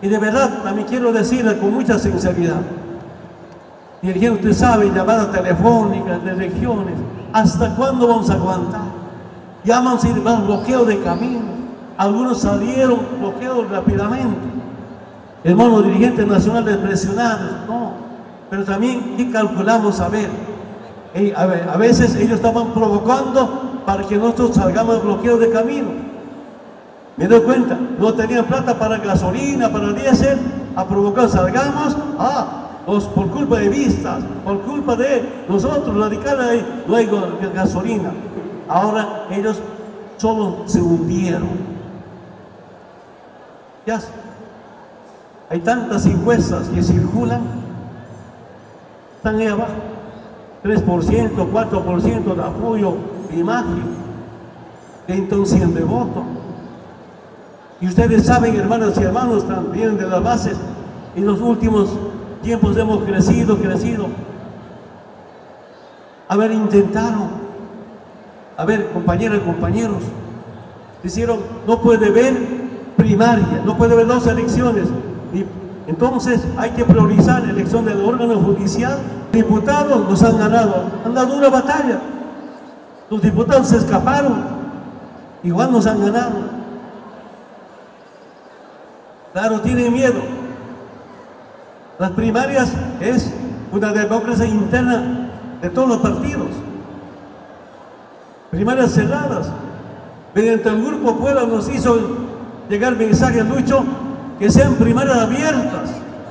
Y de verdad, también quiero decirle con mucha sinceridad, dirigente, usted sabe, llamadas telefónicas de regiones, ¿hasta cuándo vamos a aguantar? Llaman sin bloqueo de caminos, algunos salieron bloqueados rápidamente. Hermanos dirigentes nacionales presionados, no, pero también, ¿qué calculamos? A ver, a veces ellos estaban provocando para que nosotros salgamos bloqueos de camino. Me doy cuenta, no tenían plata para gasolina, para diésel, a provocar, salgamos, por culpa de vistas, por culpa de nosotros, radicales, no hay gasolina. Ahora ellos solo se hundieron. Ya hay tantas encuestas que circulan, están ahí abajo, 3%, 4% de apoyo de imagen, de intención de voto. Y ustedes saben, hermanas y hermanos, también de las bases, en los últimos tiempos hemos crecido. A ver, intentaron, a ver, compañeras y compañeros, dijeron, no puede haber primaria, no puede haber dos elecciones, y entonces hay que priorizar la elección del órgano judicial. Diputados nos han ganado, han dado una batalla, los diputados se escaparon, igual nos han ganado. Claro, tienen miedo. Las primarias es una democracia interna de todos los partidos. Primarias cerradas. Mediante el Grupo Puebla nos hizo llegar mensaje, Lucho, que sean primarias abiertas.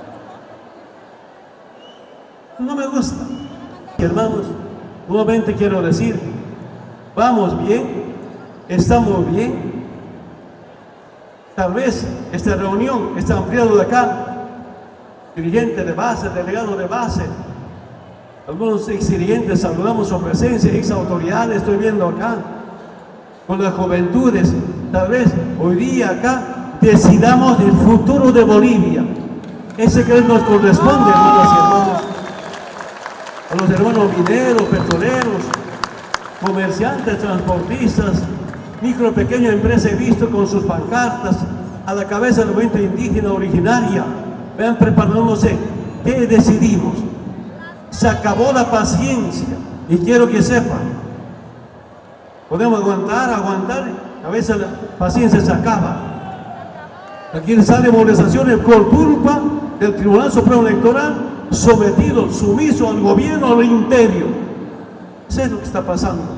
No me gusta. Hermanos, nuevamente quiero decir, vamos bien, estamos bien. Tal vez esta reunión está ampliado de acá, dirigente de base, delegado de base, algunos ex dirigentes, saludamos su presencia, ex autoridades, estoy viendo acá, con las juventudes. Tal vez hoy día acá decidamos el futuro de Bolivia. Ese que nos corresponde, hermanos y hermanos, a los hermanos mineros, petroleros, comerciantes, transportistas, micro pequeña empresa he visto con sus pancartas a la cabeza del movimiento indígena originaria. Vean, preparándose. ¿Qué decidimos? Se acabó la paciencia y quiero que sepan, podemos aguantar, a veces la paciencia se acaba. Aquí salen movilizaciones por culpa del Tribunal Supremo Electoral, sometido, sumiso al gobierno, al imperio. Eso es lo que está pasando.